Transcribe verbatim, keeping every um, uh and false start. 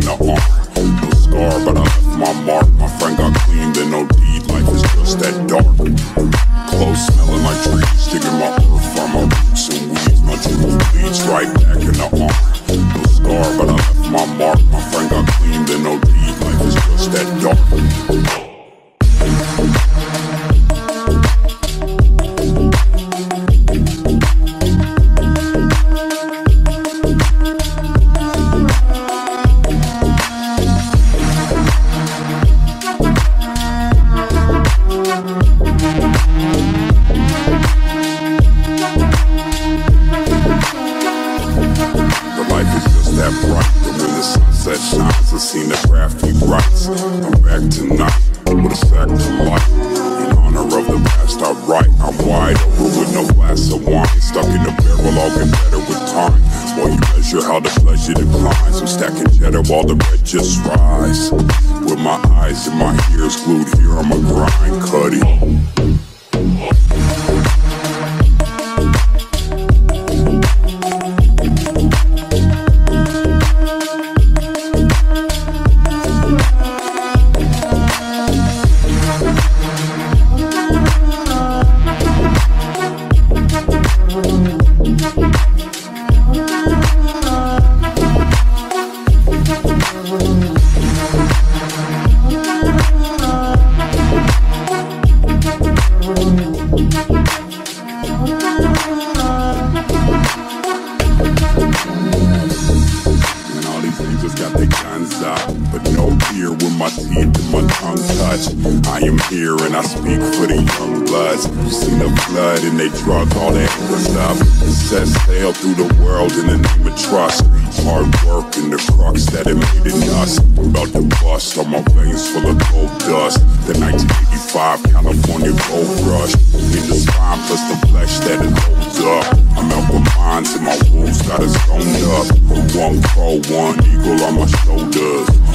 the arm. No scar, but I left my mark. My friend got clean, then no deed. Life is just that dark. Clothes smelling like trees, digging my earth from my roots and weeds. My jewels bleeds right back in the arm. No scar, but I left my mark. My friend got clean, then no deed. Life is just that dark. Shines, I seen the graphic rights. I'm back tonight with a sack to life. In honor of the past I write. I'm wide open with no glass of wine. Stuck in the barrel, I'll get better with time. While you measure how the pleasure declines, I'm stacking cheddar while the red just rise. With my eyes and my ears glued here on my grind, Cuddy. I am here and I speak for the young bloods. You seen the blood and they drug all that good stuff. Set sail through the world in the name of trust. Hard work and the crux that it made in us. About to bust on my veins full of gold dust. The nineteen eighty-five California gold rush. In the spine plus the flesh that it holds up. I'm out with mines and my wolves got us stoned up. One crow, one eagle on my shoulders.